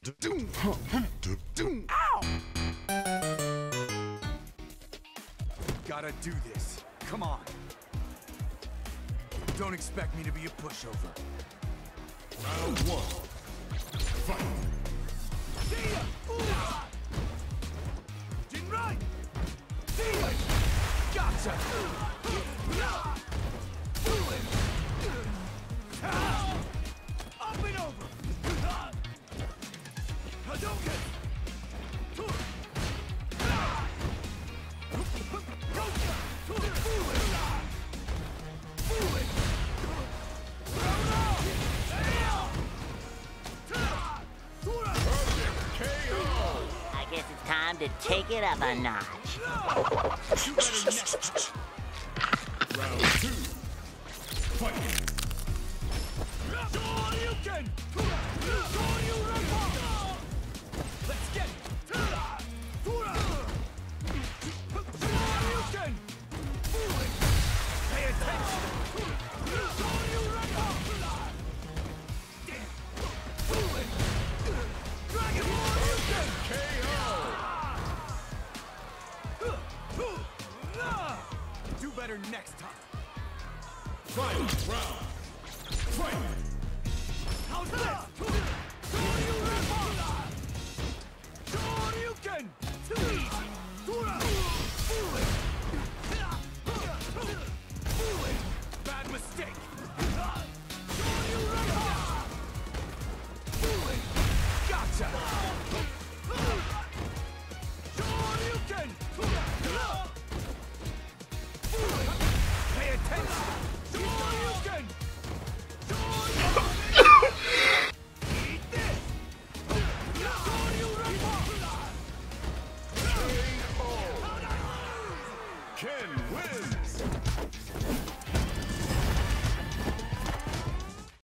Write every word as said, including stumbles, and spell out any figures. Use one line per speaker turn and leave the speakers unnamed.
Ow! Gotta do this. Come on. Don't expect me to be a pushover.
Round one. Fight.
See ya! Ooh. Jinrai! See ya! Gotcha! Up and over! Hadouken!
I guess it's time to take it up a notch.
Round two. Fight.
Let's get it. Pay attention. Dragon K O. Do better next time.
Final round. Fight.
How's this? Shoryuken! Too easy! Bad mistake! Gotcha! Shoryuken! Pay attention! Shoryuken! Eat this!
Ken wins.